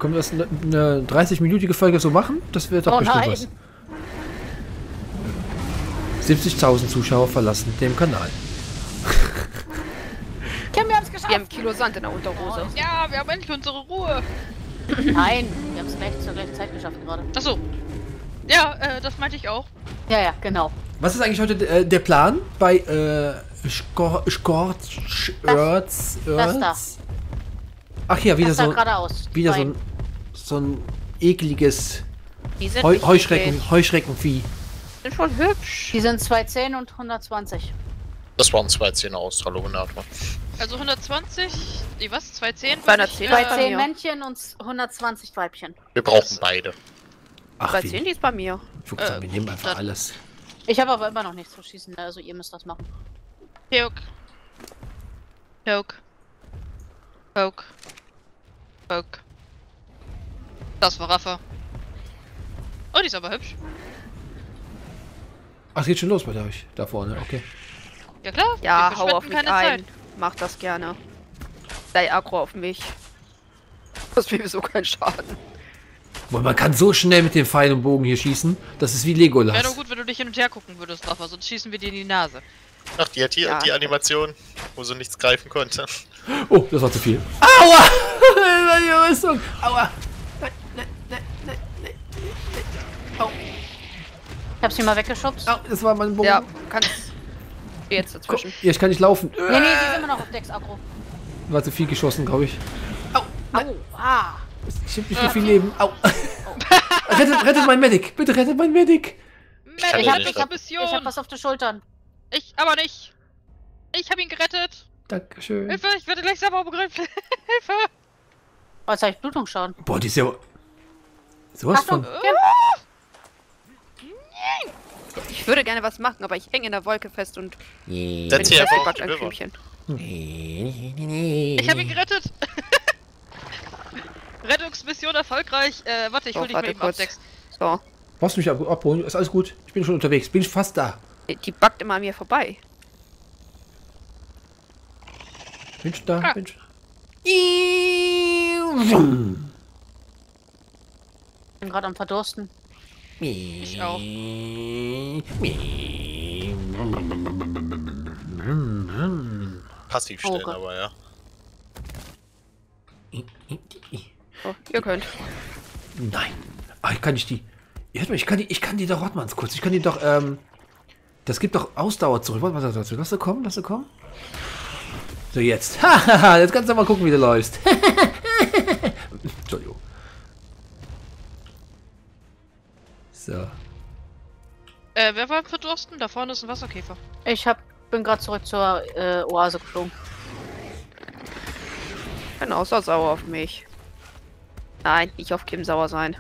Können wir das eine 30-minütige Folge so machen? Das wäre doch bestimmt was. 70.000 Zuschauer verlassen den Kanal. Kim, wir haben es geschafft! Wir haben ein Kilo Sand in der Unterhose. Ja, wir haben endlich unsere Ruhe. Nein, wir haben es gleich zur gleichen Zeit geschafft gerade. Achso. Ja, das meinte ich auch. Ja, ja, genau. Was ist eigentlich heute der Plan bei Das da. Ach ja, wieder Das da so geradeaus. wieder Bein. so ein ekliges Die sind nicht Heuschreckenvieh. sind schon hübsch. Die sind 210 und 120. Das waren 210 aus, hallo Renato. Also 120, die was? 210? 210. 210 mir. Männchen und 120 Weibchen. Wir brauchen beide. Ach, 210, die ist bei mir. Ich wollte sagen, wir nehmen einfach das- alles. Ich habe aber immer noch nichts zu schießen, also ihr müsst das machen. Poke. Poke. Poke. Poke. Das war Rafa. Oh, die ist aber hübsch. Ach, es geht schon los bei euch. Da vorne, okay. Ja klar. Ja, wir hau auf verschwenden mich ein. Mach das gerne. Sei aggro auf mich. Das will mir so keinen Schaden. Boah, man kann so schnell mit dem Pfeil und Bogen hier schießen. Das ist wie Legolas. Wäre doch gut, wenn du dich hin und her gucken würdest, Rafa, sonst schießen wir dir in die Nase. Ach, die hat hier Ja. die Animation, wo sie nichts greifen konnte. Oh, das war zu viel. Aua! Meine Rüstung! Aua! Ich hab sie mal weggeschubst. Au, das war mein Bogen. Ja, kannst. Geh jetzt dazwischen. Ja, ich kann nicht laufen. Nee, nee, die sind immer noch auf Decks aggro. War zu viel geschossen, glaube ich. Au, ah. Ich hab nicht mehr viel Leben. Au. rettet mein Medic. Bitte rettet mein Medic. kann Ich ja hab, nicht ich hab, Mission. ich hab was auf den Schultern. Ich aber nicht. Ich habe ihn gerettet. Dankeschön. Hilfe, ich werde gleich selber begriffen. Hilfe. Oh, jetzt hab ich Blutungsschaden. Boah, die ist ja... Sowas Achtung, von... Kim. Ich würde gerne was machen, aber ich hänge in der Wolke fest und bin Setz sie einfach auf festgebatscht die ein River. Klümpchen. Ich habe ihn gerettet. Rettungsmission erfolgreich. Warte, ich hol dich mal warte eben ab, kurz. Dex. So. Brauchst du mich abholen? Ist alles gut. Ich bin schon unterwegs. Bin fast da. Die backt immer an mir vorbei. Bin schon da. Ah. Bin schon... Ich bin gerade am Verdursten. Ich auch. Passiv Oh stellen Gott. aber, ja. So, ihr könnt. Nein. Ah, kann ich die... Ja, ich kann die doch... Warte mal kurz. Ich kann die doch... Das gibt doch Ausdauer zurück. Warte mal dazu. Lass sie kommen. Lass sie kommen. So, jetzt. Hahaha. Jetzt kannst du mal gucken, wie du läufst. Entschuldigung. So. Wer war verdursten? Da vorne ist ein Wasserkäfer. Bin gerade zurück zur Oase geflogen. Bin auch so sauer auf mich. Nein, nicht auf Kim sauer sein.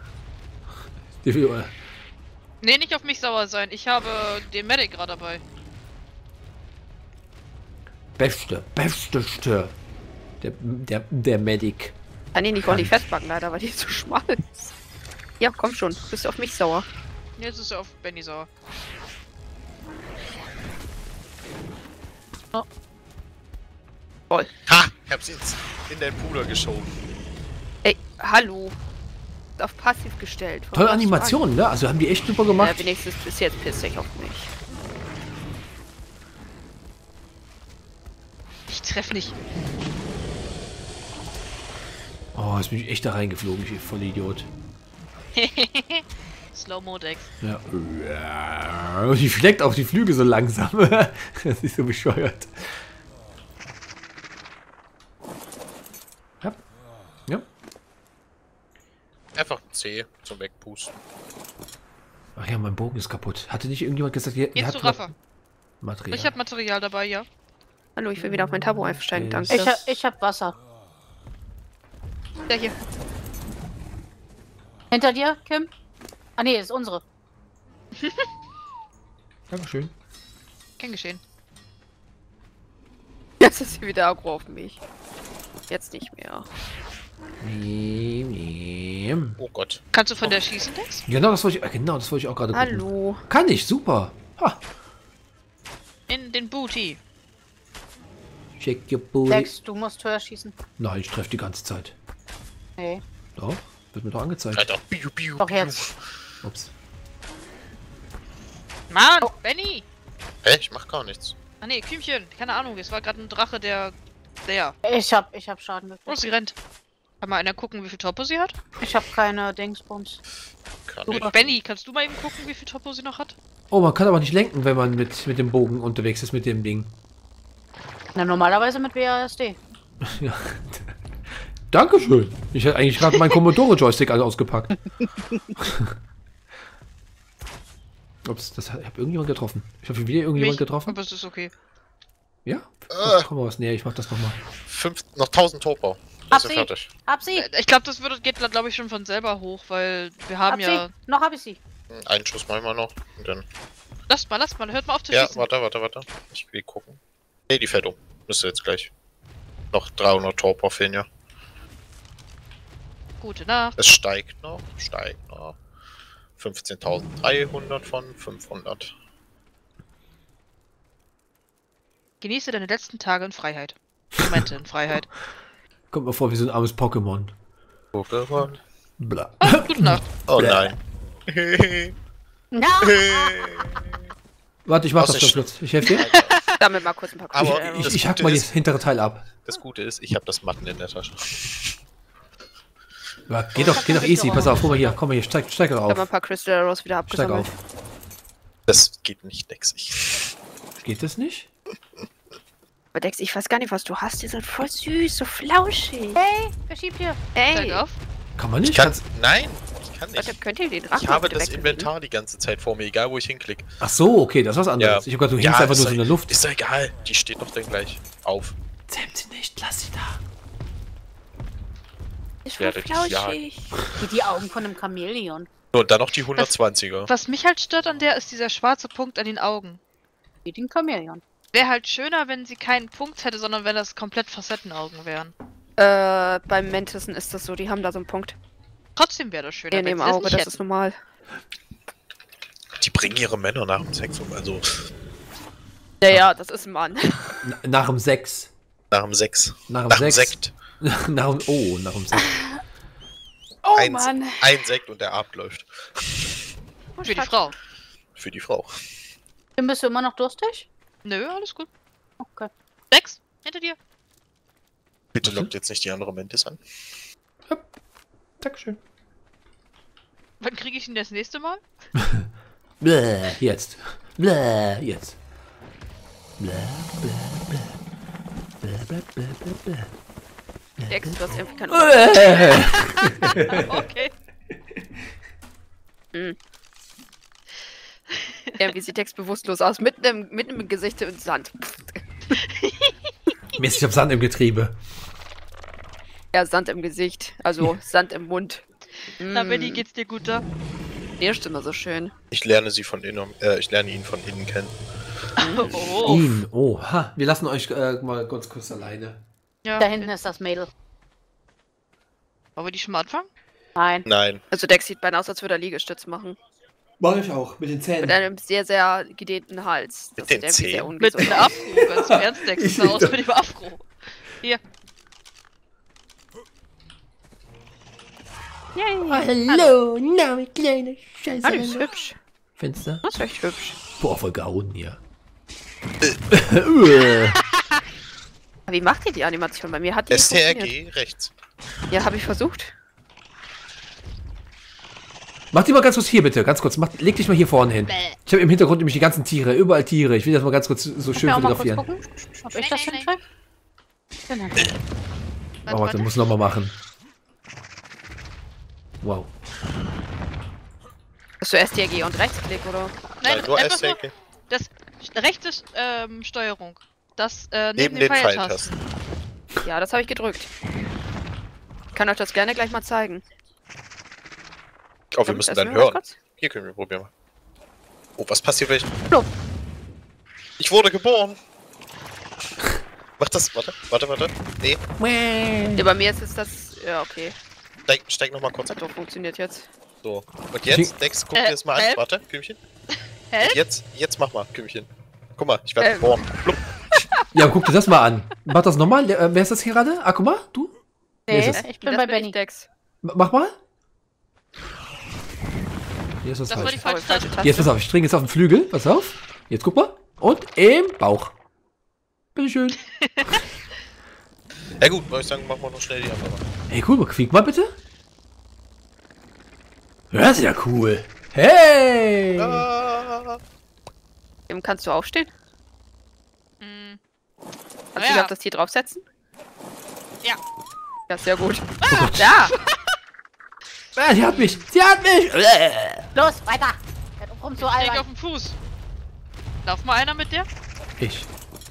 Nee, nicht auf mich sauer sein. Ich habe den Medic gerade dabei. Beste. Der Medic. Kann ich nicht ordentlich festbacken, leider, weil die zu schmal ist. Ja, komm schon. Bist du auf mich sauer? Jetzt ist er auf Benny sauer. Toll. Ha! Ich hab's jetzt in den Puder geschoben. Ey, hallo. Auf passiv gestellt. Warum Tolle machst du Animationen, ne? Also haben die echt super an? gemacht. Wenigstens bis jetzt pisst dich auf mich. Ich treffe nicht. Oh, jetzt bin ich echt da reingeflogen, ich voll Idiot. Slow-Mo Dex. Ja. Die schlägt auch die Flügel so langsam. Das ist so bescheuert. Ja. Ja. Einfach ein C zum Wegpusten. Ach ja, mein Bogen ist kaputt. Hatte nicht irgendjemand gesagt, ihr Geh habt zu noch Rafa. Material? Ich habe Material dabei, ja. Hallo, ich will wieder auf mein Tabo einsteigen, danke. Ich hab Wasser. Der hier. Hinter dir, Kim? Ah nee, ist unsere. Dankeschön. Kein Geschehen. Jetzt ist sie wieder aggro auf mich. Jetzt nicht mehr. Oh Gott. Kannst du von der schießen, Dex? Genau, das wollte ich auch gerade gucken. Hallo. Kann ich, super. Ha. In den Booty. Check your booty. Dex, du musst höher schießen. Nein, ich treffe die ganze Zeit. Nee. Doch. Wird mir doch angezeigt. Alter, biu, biu, Doch biu. jetzt. Ups. Mann, Benny! Hä? Ich mach gar nichts. Ah ne, Kümmchen, keine Ahnung, es war gerade ein Drache, der... Ich hab Schaden Oh, gekriegt. sie rennt. Kann mal einer gucken, wie viel Topo sie hat? Ich hab keine Dingsbums. Kann Du, ich. Benny, kannst du mal eben gucken, wie viel Topo sie noch hat? Oh, man kann aber nicht lenken, wenn man mit dem Bogen unterwegs ist, mit dem Ding. Na, normalerweise mit WASD. Ja. Dankeschön. Ich hätte eigentlich gerade meinen Commodore-Joystick alle ausgepackt. Ups, ich habe irgendjemand getroffen. Ich habe wieder irgendjemand getroffen. Aber es ist okay. Ja? Komm mal was näher, ich mach das nochmal. Noch 1000 Turbo. Hab Wir sind sie. fertig. Hab sie! Ich glaube, das geht, glaube ich, schon von selber hoch, weil wir haben Hab ja... sie! Noch hab ich sie. Einen Schuss machen wir noch. Und dann. Lasst mal, hört mal auf zu Ja, schießen. warte. Ich will gucken. Nee, die fällt um. Müsste jetzt gleich. Noch 300 Turbo fehlen ja. Gute Nacht. Es steigt noch. 15.300 von 500. Genieße deine letzten Tage in Freiheit. Momente in Freiheit. Kommt mir vor wie so ein armes Pokémon. Pokémon. Bla. Gute Nacht. Oh Bläh. nein. Na! Warte, ich mach Was das ist- doch kurz. Ich helfe dir. Damit mal kurz ein paar Aber Crystal Arrows. Ich Das hack Gute mal ist- das hintere Teil ab. Das Gute ist, ich habe das Matten in der Tasche. Ja, geht doch easy. Pass auf, guck mal hier. Komm mal hier, steig Ich habe auf. ein paar Crystal Arrows wieder Steig abgesammelt. auf. Das geht nicht, Dex. Ich. Geht das nicht? Aber Dex, ich weiß gar nicht, was du hast. Die sind voll süß, so flauschig. Hey, wer schiebt hier? Steig Ey, auf. Kann man nicht? Ich kann. Kannst- Nein, ich kann Leute, nicht. könnt ihr den Drachen Ich habe bitte das wegnehmen? Inventar die ganze Zeit vor mir, egal wo ich hinklicke. Ach so, okay, das ist was anderes. Ich hab gedacht, du hängst einfach nur so in der Luft. Ist doch egal, die steht doch dann gleich auf. Zähm sie nicht, lass sie da. Ist Ja, voll das ist ja- flauschig. Die Augen von einem Chamäleon. Und dann noch die 120er. Was mich halt stört an der, ist dieser schwarze Punkt an den Augen. Wie den Chamäleon. Wäre halt schöner, wenn sie keinen Punkt hätte, sondern wenn das komplett Facettenaugen wären. Beim Mantissen ist das so, die haben da so einen Punkt. Trotzdem wäre das schöner, In wenn dem sie das Auge, nicht das hätten. ist normal. Die bringen ihre Männer nach dem Sex um, also Ja, das ist ein Mann. Nach dem 6. nach dem Sex. Nach dem Nach dem 6. Sekt. Nach dem 6. Oh Ein, Mann. ein Sekt und der Abend läuft. Für die Frau. Für die Frau. Dann bist du immer noch durstig? Nö, alles gut. Okay. 6, hinter dir. Bitte Was lockt jetzt nicht die andere Mentis an. Dankeschön. Wann kriege ich ihn das nächste Mal? Bläh, jetzt. Bläh, jetzt. Bläh, bläh, bläh. Bläh, bläh, bläh, bläh, bläh. Dex, du hast irgendwie keinen Bläh. Okay. Irgendwie sieht Dex bewusstlos aus. Mitten im Gesicht im Sand. Mist, ich hab Sand im Getriebe. Ja, Sand im Gesicht. Also Sand im Mund. Na, Benny, geht's dir gut da? Nee, stimmt so schön. Ich lerne sie von innen, ich lerne ihn von innen kennen. Oh. Ihn. Oh, ha. Wir lassen euch mal ganz kurz alleine. Ja. Da hinten ist das Mädel. Wollen wir die schon mal anfangen? Nein. Nein. Also Dex sieht beinahe aus, als würde er Liegestütz machen. Mach ich auch, mit den Mit Zähnen. einem sehr, sehr gedehnten Hals. Mit sieht den irgendwie sehr Zähnen? Mit ungesund einer aus. Afro, ganz im Ernst, Dex. Das sah aus mit dem Afro. Hier. Hallo, na, kleine Scheiße. Ah, die ist hübsch. Findest du? Das ist echt hübsch. Boah, voll gehauen hier. Wie macht ihr die Animation? Bei mir hat die funktioniert. STRG rechts. Ja, habe ich versucht. Mach die mal ganz kurz hier, bitte. Ganz kurz. Leg dich mal hier vorne hin. Ich habe im Hintergrund nämlich die ganzen Tiere. Überall Tiere. Ich will das mal ganz kurz so schön Ja, auch mal kurz fotografieren. gucken, ob ich das hinkriege. Genau. Oh, warte, muss nochmal machen. Wow. Hast du STRG und Rechtsklick, oder? Nein, nur einfach nur STRG. das rechte Steuerung. Das Neben den Pfeiltasten. Ja, das habe ich gedrückt. Ich kann euch das gerne gleich mal zeigen. Oh, wir müssen dann hören. Hier können wir probieren. Oh, was passiert, wenn ich... Plop. Ich wurde geboren. Mach das, warte. Nee, Ja, bei mir ist es das... Ja, okay. steig noch mal kurz Hat ab. doch funktioniert jetzt. So. Und jetzt, Dex, guck dir das mal an. help? Warte, Kümmchen. Help? Jetzt mach mal, Kümmchen. Guck mal, ich werde geboren. Blub. Ja, guck dir das mal an. Mach das nochmal. Wer ist das hier gerade? Akuma? Du? Nee, Wer ist es? ich bin Das bei bin ich, Benny. Dex. Mach mal. Hier ist was Das war falsch. die falsche Taste. Jetzt pass auf, ich trinke jetzt auf den Flügel. Pass auf. Jetzt guck mal. Und im Bauch. Bitteschön. Ja gut, würde ich sagen, machen wir noch schnell die andere. Hey, cool, quiek mal bitte. Das ist ja cool. Hey! Ah, Eben kannst du aufstehen? Hm. Kannst du dich auf das Tier draufsetzen? Ja. Ja, sehr gut. Ja! Ah, sie hat mich! Sie hat mich! Los, weiter! Hört auf rum zu Ich lieg albern. auf dem Fuß. Lauf mal einer mit dir? Ich.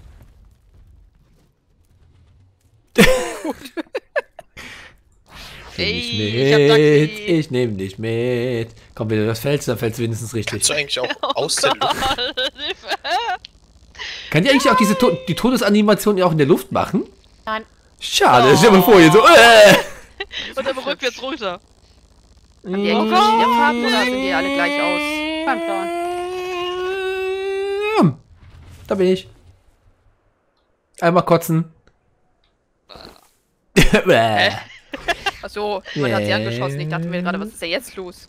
Ich hab Taxi. Ich nehme dich mit. Komm, wenn du das fällst, dann fällst du wenigstens richtig. kannst du eigentlich auch aus der Luft? Kann die eigentlich auch die Todesanimation auch in der Luft machen? Nein. Schade, stell dir mal vor, hier so. Und dann rückwärts runter. Haben die eigentlich verschiedene Farben oder sehen die alle gleich aus? Kein Plan. Da bin ich. Einmal kotzen. Achso, jemand hat sie angeschossen. Ich dachte mir gerade, was ist denn jetzt los?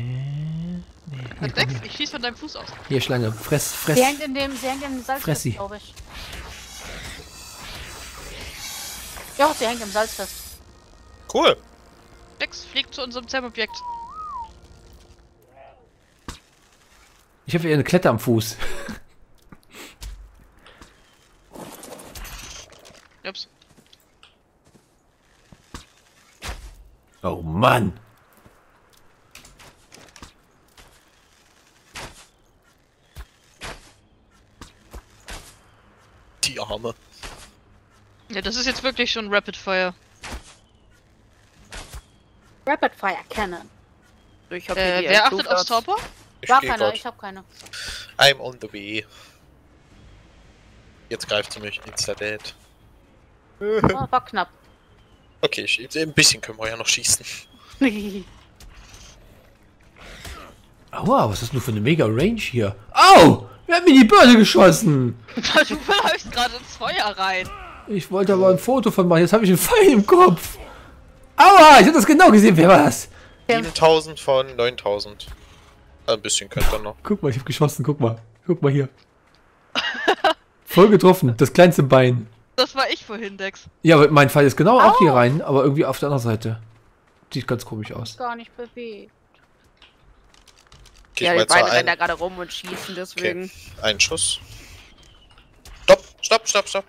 Dex, ich schieß von deinem Fuß aus. Hier, Schlange. Fress. Sie hängt in dem Salz Fress sie. fest, glaube ich. Ja, sie hängt im Salz fest. Cool. Dex, fliegt zu unserem Zellobjekt. Ich habe hier eine Klette am Fuß. Ups. Oh Mann. Die Arme. Ja, das ist jetzt wirklich schon Rapid Fire. Rapid Fire Cannon. Ich hab hier die Wer achtet Blue aufs Dots. Torpor? Ich Gar stehe keine, grad. ich hab keine. I'm on the way. Jetzt greift sie mich. It's dead. Oh, war knapp. Okay, ein bisschen können wir ja noch schießen. Aua, was ist das nur für eine mega Range hier? Au! Wer hat mir die Birne geschossen? Du läufst gerade ins Feuer rein. Ich wollte aber ein Foto von machen. Jetzt habe ich einen Pfeil im Kopf. Aua, ich habe das genau gesehen. Wer war das? 7000 von 9000. Ein bisschen könnt ihr noch. Guck mal, ich habe geschossen. Guck mal. Guck mal hier. Voll getroffen. Das kleinste Bein. Das war ich vorhin, Dex. Ja, aber mein Pfeil ist genau auch hier rein, aber irgendwie auf der anderen Seite. Sieht ganz komisch aus. Gar nicht bewegt. Okay, Ja, ich die mach jetzt mal beiden rennen da gerade rum und schießen, deswegen. einen Schuss. Stopp, stopp, stopp, stopp.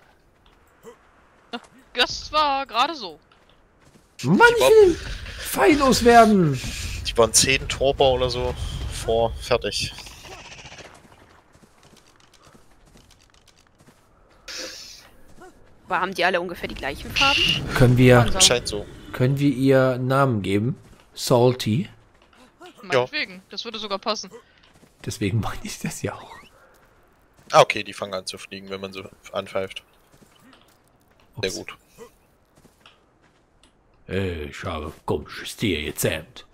Das war gerade so. Mann, ich will Pfeil loswerden. Die waren 10 Torpor oder so vor. Fertig. Aber haben die alle ungefähr die gleichen Farben? Können wir Scheint so. ihr Namen geben? Salty. Meinetwegen, das würde sogar passen. Deswegen meine ich das ja auch. Ah, okay, die fangen an zu fliegen, wenn man so anpfeift. Sehr Ups. gut. Ich habe komisches Tier gezähmt.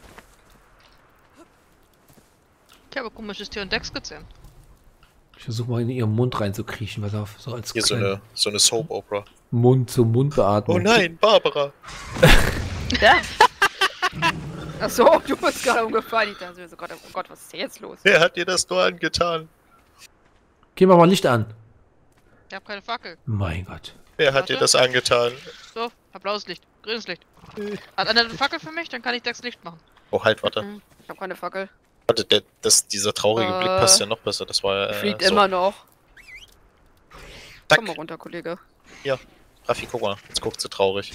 Ich habe komisches Tier und Dex gezähmt. Ich versuche mal in ihren Mund reinzukriechen, was auf, so als Hier so kleine eine Soap-Opera. Mund-zu-Mund-Beatmung. Oh nein, Barbara! Ja. Achso, du bist gerade umgefallen. Ich dachte mir so, oh Gott, was ist denn jetzt los? Wer hat dir das nur angetan? Gehen wir mal Licht an. Ich habe keine Fackel. Mein Gott. Wer hat dir das angetan? So, hab blaues Licht, grünes Licht. Hat einer eine Fackel für mich? Dann kann ich Dex Licht machen. Oh, halt, warte. Ich hab keine Fackel. Warte, dieser traurige Blick passt ja noch besser. Das war ja. Fliegt so. immer noch. Tack. Komm mal runter, Kollege. Raffi, guck mal. Jetzt guckt sie traurig.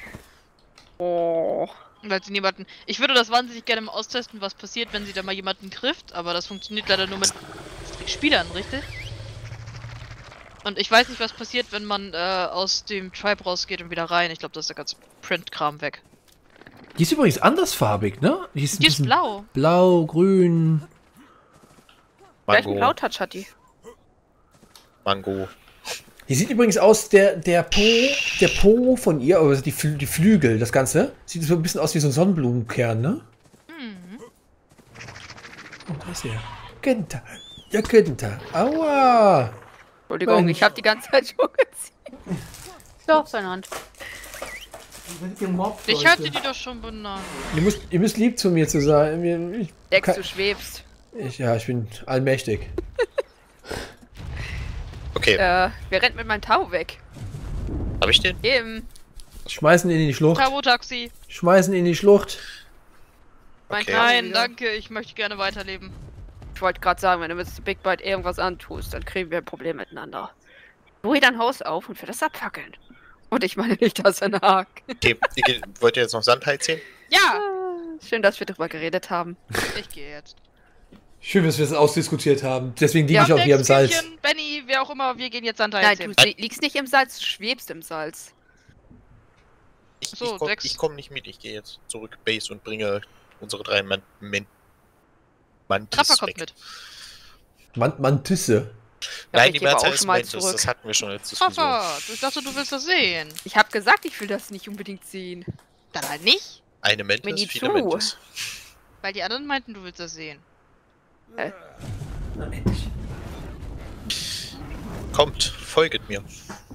Oh. Weil sie niemanden. Ich würde das wahnsinnig gerne mal austesten, was passiert, wenn sie da mal jemanden trifft, aber das funktioniert leider nur mit Spielern, richtig? Und ich weiß nicht, was passiert, wenn man aus dem Tribe rausgeht und wieder rein. Ich glaube, da ist der ganze Print-Kram weg. Die ist übrigens andersfarbig, ne? Die ist, ein Die ist bisschen blau. Blau, grün. Gleich einen Mango. Blautouch hat die. Mango. Die sieht übrigens aus, der Po von ihr, also die Flügel, das Ganze, sieht so ein bisschen aus wie so ein Sonnenblumenkern, ne? Mhm. Oh, da ist er. Günther. Ja, Günther. Aua. Entschuldigung, Mensch. ich hab die ganze Zeit schon gesehen. Ja, auf seine Hand. Ich hatte die doch schon benannt. Ihr müsst lieb zu mir zu sein. Dex, du schwebst. Ich bin allmächtig. Okay, Wer rennt mit meinem Tau weg? hab ich den? Eben. Schmeißen ihn in die Schlucht. Tabo-Taxi. Schmeißen ihn in die Schlucht. Mein Okay. Tau Nein, wieder. danke, ich möchte gerne weiterleben. Ich wollte gerade sagen, wenn du mit Big Bite irgendwas antust, dann kriegen wir ein Problem miteinander. Ruhe dein Haus auf und für das abfackeln. Und ich meine nicht das in Haag. Okay, wollt ihr jetzt noch Sandhai ziehen? Ja! Schön, dass wir drüber geredet haben. Ich gehe jetzt. Schön, dass wir es ausdiskutiert haben. Deswegen liege Ja, ich auch hier im Salz. Küchen, Benny, wer auch immer, wir gehen jetzt an Nein, Teil du liegst nicht im Salz, du schwebst im Salz. So, Dex. Ich komm nicht mit, ich gehe jetzt zurück Base und bringe unsere 3 Mantis Trapper kommt weg. mit. Mantisse. Da Nein, bin die ich aber Mehrzahl auch ist schon mal Mantis, zurück. das hatten wir schon als Diskussion. Trapper, ich dachte, du willst das sehen. Ich habe gesagt, ich will das nicht unbedingt sehen. Dann halt nicht, Eine Mir Mantis, nie viele zu. Mantis. weil die anderen meinten, du willst das sehen. Na, endlich. Kommt, folget mir.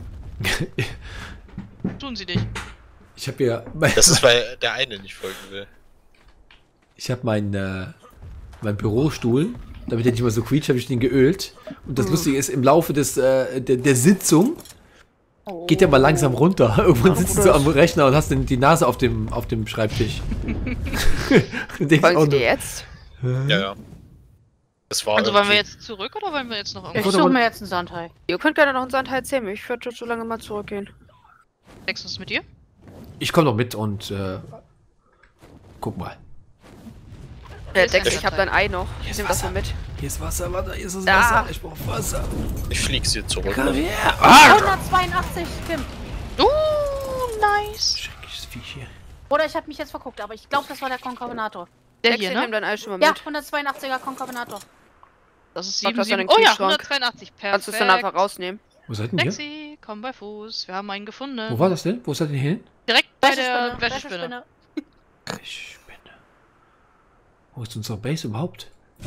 Tun sie nicht. Ich habe ja... Das ist, weil der eine nicht folgen will. Ich habe mein Bürostuhl, damit er nicht immer so quietscht, habe ich den geölt. Und das Lustige ist, im Laufe der Sitzung geht der mal langsam runter. Irgendwann sitzt du so am Rechner und hast die Nase auf dem Schreibtisch. Und denkst Wollen auch Sie dir nur, jetzt? Ja. Das war Also wollen wir irgendwie- jetzt zurück oder wollen wir jetzt noch Ich irgendwas? suche mir jetzt einen Sandhai. Ihr könnt gerne noch einen Sand erzählen, ich würde so lange mal zurückgehen. Dex, was ist mit dir? ich komme noch mit und guck mal. Dex, ein ich habe dein Ei noch. Ich nehme das mal mit. Hier ist Wasser, warte, hier ist das Da. Wasser. Ich brauche Wasser. Ich flieg sie zurück. Komm her. Ah! 182, Kim. Nice. Schreckliches Viech hier. Oder ich habe mich jetzt verguckt, aber ich glaube, das war der Konkorbinator. Der Dex, hier, ich nehme ne? dein Ei schon mal Ja, mit. 182er Konkorbinator. Das ist Pack das 7, an den 7. Oh ja, Kühlschrank. 182. Perfekt. Kannst du es dann einfach rausnehmen? Wo seid ihr denn hier? Taxi, komm bei Fuß. Wir haben einen gefunden. Wo war das denn? Wo seid ihr hin? Direkt bei der Wäschespinne. Wäschespinne. Ich bin. Wo ist unsere Base überhaupt?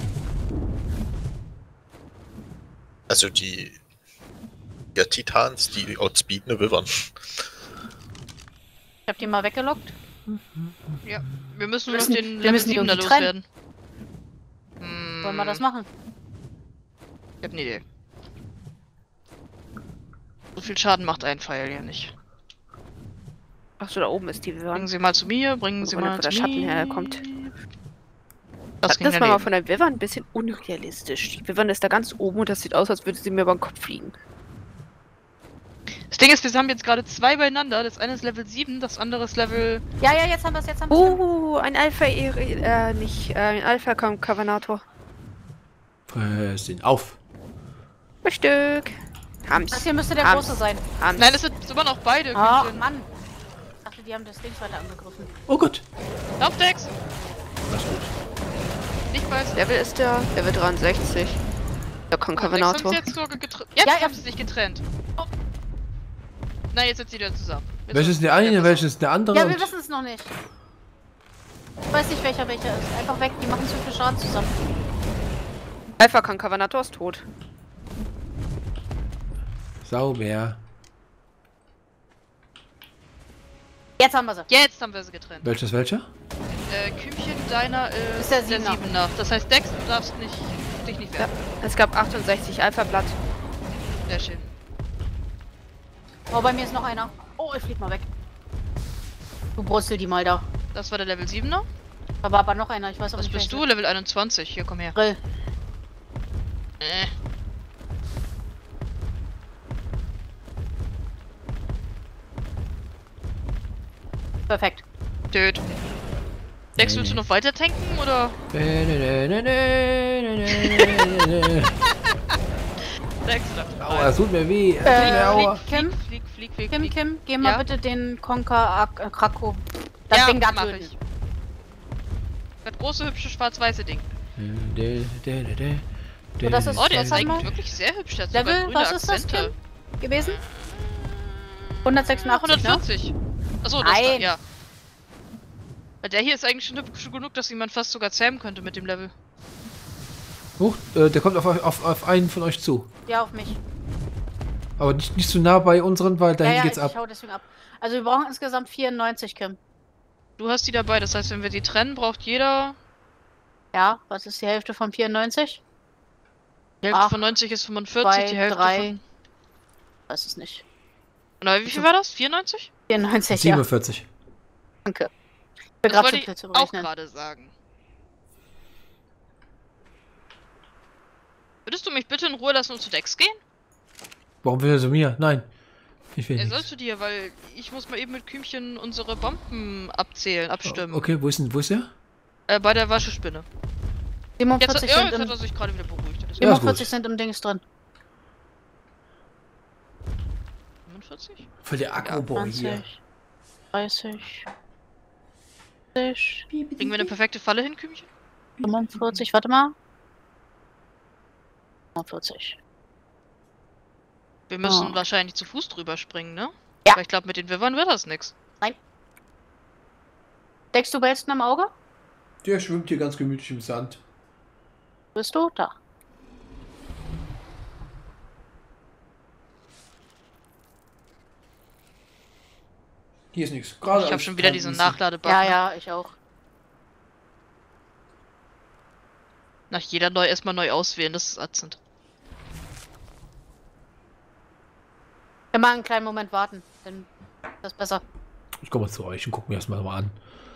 Also die Titans, die outspeeden eine Wyvern. Ich habe die mal weggelockt. Ja, wir müssen nur Wir noch müssen- den wir Level müssen die 7 da irgendwie loswerden. Wollen wir das machen? Ich hab eine Idee. So viel Schaden macht ein Pfeil ja nicht. Achso, da oben ist die Bringen Wyvern. Sie mal zu mir, bringen Sie Oder mal wo zu der Schatten mir. herkommt. Das ging Das war mal daneben. von der Wyvern ein bisschen unrealistisch. Die Wyvern ist da ganz oben und das sieht aus, als würde sie mir über den Kopf fliegen. Das Ding ist, wir haben jetzt gerade 2 beieinander. Das eine ist Level 7, das andere ist Level... Ja, jetzt haben wir es, jetzt haben wir es. Ein Alpha, ein Alpha-Covenator. Fress ihn auf. Frühstück. Hams. Das hier müsste der Abends. große sein. Hams. Nein, es sind immer noch beide. Ach, Küken. Mann. Ich dachte, die haben das Ding weiter angegriffen. Oh Gott. Lauf, Dex! Das ist gut. Nicht weiß. Level ist der? Level 63. Der Dex haben Concavenator. sie jetzt sogar getrennt. Jetzt Ja, haben sie sich getrennt. Oh. Nein, jetzt sind sie wieder zusammen. Jetzt Welches ist der eine, welches ist der andere? Ja, wir und- wissen es noch nicht. Ich weiß nicht, welcher ist. Einfach weg, die machen zu viel Schaden zusammen. Alpha Concavenator ist tot. Sauber. Jetzt haben wir sie. Jetzt haben wir sie getrennt. Welches welcher? Kümchen, deiner Ist der Siebener. Siebener. Das heißt, Dex, du darfst dich nicht wehren. Es gab 68 Alpha-Blatt. Sehr schön. Oh, bei mir ist noch einer. Oh, ich flieg mal weg. Du brustel die mal da. Das war der Level 7er. Da war aber noch einer, ich weiß aber Was nicht. bist du? Level 21. Hier, komm her. Grill. Äh. Perfekt. Töt. Dex, willst du noch weiter tanken oder? Dex, Aua, das tut mir weh. Das tut mir aua. Kim, Flieg. Kim, geh mal Ja? bitte den Krakow. Das Ja, Ding da mach töten. ich. Das große, hübsche, schwarz-weiße Ding. So, das ist- Oh, der Was ist haben eigentlich wir? wirklich sehr hübsch. Der hat sogar Level, grüne was ist das, Akzente. Kim? Gewesen? 186, ne? 140. Achso, das Nein. da, ja. Weil der hier ist eigentlich schon hübsch genug, dass ihn man fast sogar zähmen könnte mit dem Level. Huch, der kommt auf einen von euch zu. Ja, auf mich. Aber nicht zu nah bei unseren, weil dahin ja, geht's ich ab. hau deswegen ab. Also wir brauchen insgesamt 94, Kim. Du hast die dabei, das heißt, wenn wir die trennen, braucht jeder... Ja, was ist die Hälfte von 94? Die Hälfte Acht, von 90 ist 45, die 2, Hälfte 3. von... Weiß es nicht. Na, wie viel war das? 94? 94, ja. 47. Danke. Ich bin Das gerade wollte zu ich viel zu auch rechnen. gerade sagen. Würdest du mich bitte in Ruhe lassen und zu Dex gehen? Warum will er zu mir? Nein. Ich will Er nicht. soll zu dir, weil ich muss mal eben mit Kümmchen unsere Bomben abzählen, abstimmen. Okay, wo ist der? Bei der Waschespinne. 47 Jetzt sind hat im, er sich gerade wieder beruhigt. Das ist Ja, ist 47 gut. sind im Dings drin. 45? Voll der Akkuboy hier. 20, 30, Kriegen wir eine perfekte Falle hin, Kümmchen? 45, warte mal. 45. Wir müssen Oh. wahrscheinlich zu Fuß drüber springen, ne? Ja. Aber ich glaube, mit den Wirbern wird das nix. Deckst du Belsten am Auge? Der schwimmt hier ganz gemütlich im Sand. Bist du? Da. Hier ist nichts. Ich habe schon wieder diesen Nachladebug. Ja, ne? ja, ich auch. Nach jeder erstmal neu auswählen, das ist ätzend. Immer einen kleinen Moment warten, dann ist das besser. Ich komme mal zu euch und guck mir das mal an.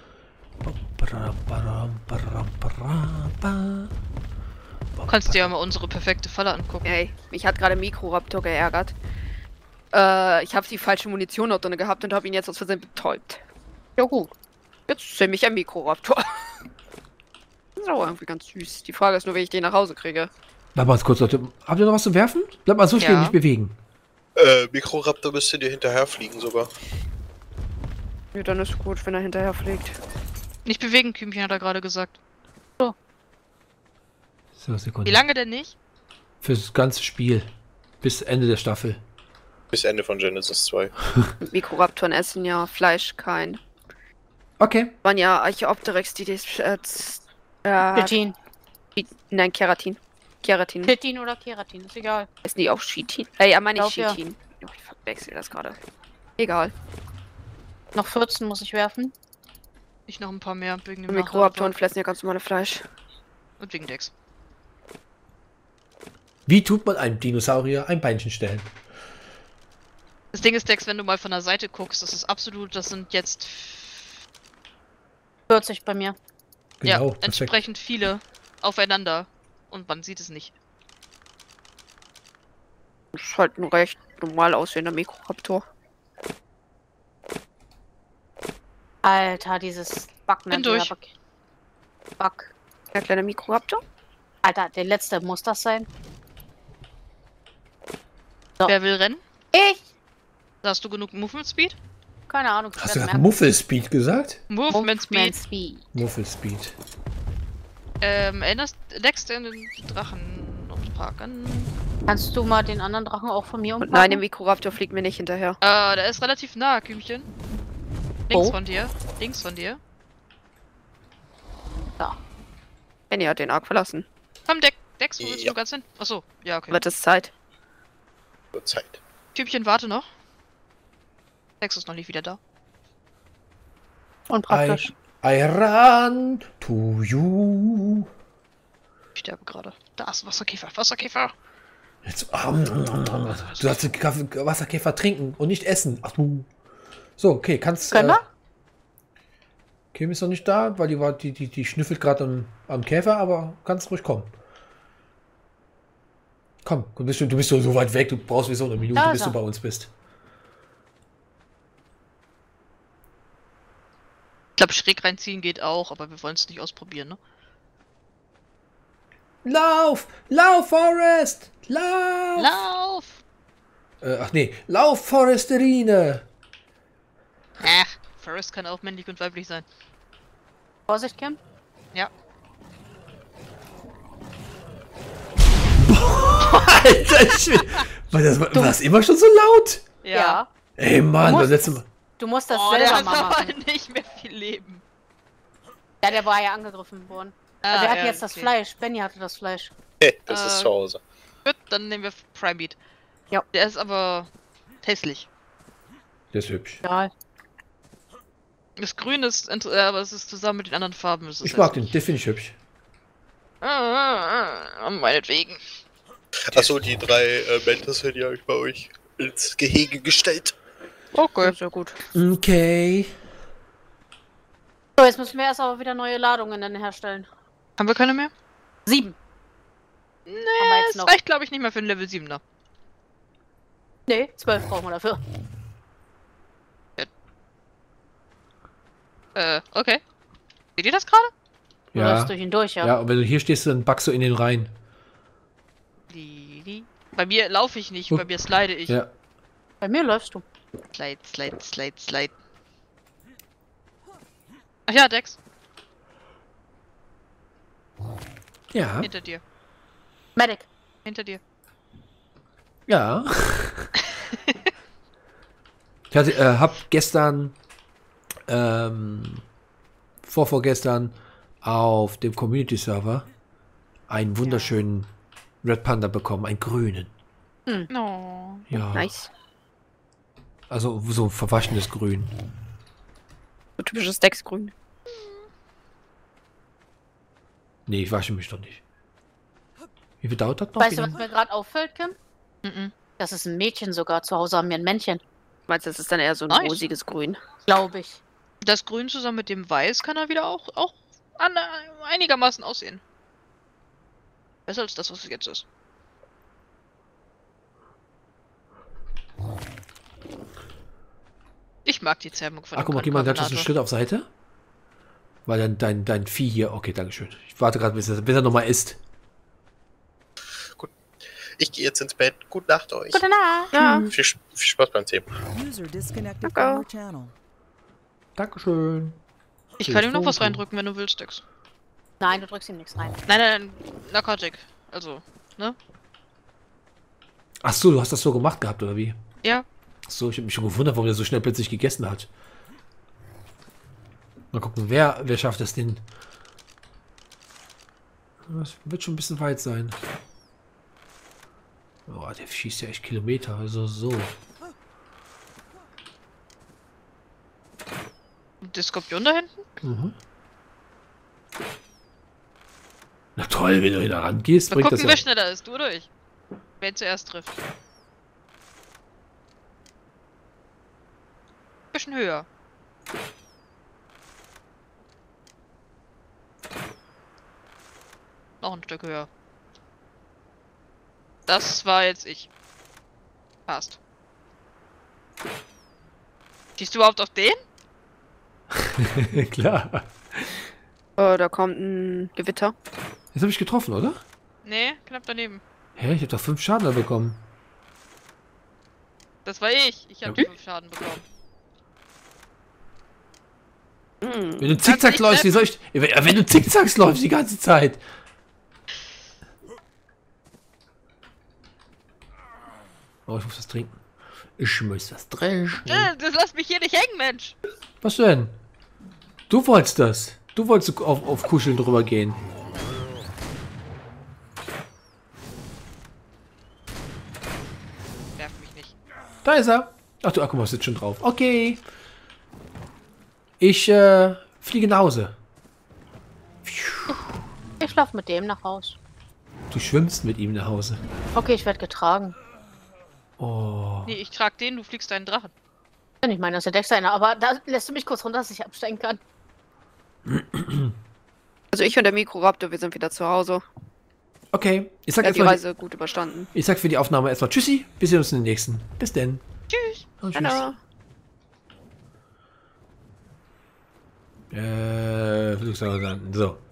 Du kannst dir ja mal unsere perfekte Falle angucken. Ey, mich hat gerade Mikroraptor geärgert. Ich habe die falsche Munition noch drin gehabt und habe ihn jetzt aus Versehen betäubt. Ja gut. Jetzt ist nämlich ein Mikroraptor. Das ist auch irgendwie ganz süß. Die Frage ist nur, wie ich den nach Hause kriege. Bleib mal kurz, Leute. Habt ihr noch was zu werfen? Bleib mal so stehen, Ja. nicht bewegen. Mikroraptor müsste dir hinterherfliegen sogar. Ja, dann ist gut, wenn er hinterher fliegt. Nicht bewegen, Kümmchen hat er gerade gesagt. So, Sekunde. Wie lange denn nicht? Fürs ganze Spiel. Bis Ende der Staffel. Bis Ende von Genesis 2. Mikroraptoren essen ja Fleisch, kein. Okay. Waren ja Archaeopteryx, Chitin. nein, Keratin. Keratin. Chitin oder Keratin, ist egal. Ist die auch Chitin? Ja, meine ich Glaub, ja. Chitin. Oh, ich verwechsel das gerade. Egal. Noch 14 muss ich werfen. Ich noch ein paar mehr wegen dem Mikroraptoren fressen ja ganz normale Fleisch. Und wegen Dex. Wie tut man einem Dinosaurier ein Beinchen stellen? Das Ding ist, Dex, wenn du mal von der Seite guckst, das ist absolut, das sind jetzt 40 bei mir. Genau, ja, perfekt. entsprechend viele aufeinander. Und man sieht es nicht. Das ist halt ein recht normal aussehender Mikroraptor. Alter, dieses Bug. Bin durch. Bug. Der kleine Mikroraptor? Alter, der letzte muss das sein. So. Wer will rennen? Ich? Hast du genug Movement Speed? Keine Ahnung. Hast du gerade Muffelspeed gesagt? Movement Speed. Speed. Muffelspeed. Erinnerst Dex den Drachen umparken? Kannst du mal den anderen Drachen auch von mir Und umpacken? nein, der Mikroraptor fliegt mir nicht hinterher. Der ist relativ nah, Kümmchen. Links Wo? von dir. Links von dir. Benny hat den Ark verlassen. Komm, Dex, wo willst Ja. du ganz hin? Achso, ja, okay. Wird es Zeit. Zur Zeit. Typchen, warte noch. Dex ist noch nicht wieder da. Unpraktisch. I run to you. Ich sterbe gerade. Da ist Wasserkäfer, Wasserkäfer. Jetzt, du sollst den Wasserkäfer trinken und nicht essen. Ach du. So, okay, kannst. Können wir? Kim ist noch nicht da, weil die schnüffelt gerade am Käfer, aber kannst ruhig kommen. Komm, du bist so weit weg, du brauchst sowieso eine Minute, Da bis ist du er. bei uns bist. Ich glaube, schräg reinziehen geht auch, aber wir wollen es nicht ausprobieren, ne? Lauf! Lauf, Forest! Lauf! Lauf! Ach nee, Lauf, Foresterine! Forest kann auch männlich und weiblich sein. Vorsicht, Kim. Ja. Alter, war das immer schon so laut? Ja. Ey, Mann, Du das musst- letzte Mal. Du musst das Oh, der selber hat mal aber machen. nicht mehr viel Leben. Ja, der war ja angegriffen worden. Also er hat ja, jetzt das okay. Fleisch. Benny hatte das Fleisch. Das ist Äh, zu Hause. Gut, dann nehmen wir Primebeat. Der ist aber hässlich. Der ist hübsch. Ja, Das Grün ist, aber es ist zusammen mit den anderen Farben. Ist es Ich mag den, hässlich. den finde ich hübsch. Meinetwegen. Achso, die 3 Mentos, die habe ich bei euch ins Gehege gestellt. Okay. Sehr gut. Okay. so, jetzt müssen wir erst aber wieder neue Ladungen dann herstellen. Haben wir keine mehr? 7. Nee, Haben wir jetzt es noch. reicht glaube ich nicht mehr für einen Level 7er. Nee, 12 brauchen wir dafür. Okay. Seht ihr das gerade? Du Ja. läufst durch ihn durch, ja. Ja, und wenn du hier stehst, dann backst du in den rein. Bei mir laufe ich nicht, bei mir slide ich. Ja. Bei mir läufst du. Slide, slide, slide, slide. Ach ja, Dex, Ja. hinter dir. Medic. Hinter dir. Ja. Ich hab gestern, vorgestern auf dem Community-Server einen wunderschönen Red Panda bekommen, einen grünen. No. Ja. Nice. Also so ein verwaschenes Grün. So typisches Decksgrün. Nee, ich wasche mich doch nicht. Wie viel dauert das noch? Weißt du, was mir gerade auffällt, Kim? Mhm. Das ist ein Mädchen sogar. Zu Hause haben wir ein Männchen. Meinst du, das ist dann eher so ein Nice. rosiges Grün? Glaube ich. Das Grün zusammen mit dem Weiß kann er wieder auch einigermaßen aussehen. Besser als das, was es jetzt ist. Ich mag die Zähmung von Ach, guck mal, geh mal ganz einen Konterminator. Schritt auf Seite. Weil dein Vieh hier. Okay, dankeschön. Ich warte gerade, bis er nochmal isst. Ich gehe jetzt ins Bett. Gute Nacht euch. Gute Nacht. Ja. Viel Spaß beim Thema. User disconnected Danke. from your channel. Dankeschön. Ich kann ihm noch was Telefon. reindrücken, wenn du willst, Dex. Nein, du drückst ihm nichts rein. Nein, Narcotic. Also, ne? Ach so, du hast das so gemacht gehabt, oder wie? Ja. Ach so, ich habe mich schon gewundert, warum er so schnell plötzlich gegessen hat. Mal gucken, wer schafft es denn? Das wird schon ein bisschen weit sein. Oh, der schießt ja echt Kilometer, also so. Und der Skorpion da hinten? Mhm. Na toll, wenn du hier da rangehst, Mal bringt das gucken, ja. wer schneller ist. Du oder ich? Wer ihn zuerst trifft. Bisschen höher. Noch ein Stück höher. Das war jetzt ich. Passt. Schießt du überhaupt auf den? Klar. Da kommt ein Gewitter. Jetzt habe ich getroffen, oder? Nee, knapp daneben. Hä, ich habe doch 5 Schaden da bekommen. Das war ich. Ich habe 5 Schaden bekommen. Hm. Wenn du zickzack nicht läufst, wie soll ich... Wenn du zickzacks läufst die ganze Zeit. Oh, ich muss was trinken. Ich muss was trinken. Das lass mich hier nicht hängen, Mensch. Was denn? Du wolltest das. Du wolltest auf Kuscheln drüber gehen. Nerv mich nicht. Da ist er. Ach du, guck mal, sitzt schon drauf. Okay. Ich fliege nach Hause. Ich schlafe mit dem nach Haus. Du schwimmst mit ihm nach Hause. Okay, ich werde getragen. Oh. Nee, ich trag den, du fliegst deinen Drachen. Ich meine, das ist der Decksteiner, aber da lässt du mich kurz runter, dass ich absteigen kann. Also ich und der Mikroraptor, wir sind wieder zu Hause. Okay. Ich sag, Er hat die erstmal, Reise gut überstanden. ich sag für die Aufnahme erstmal Tschüssi. Wir sehen uns in den nächsten. Bis denn. Tschüss. Und tschüss. Hallo. Würde ich sagen. So.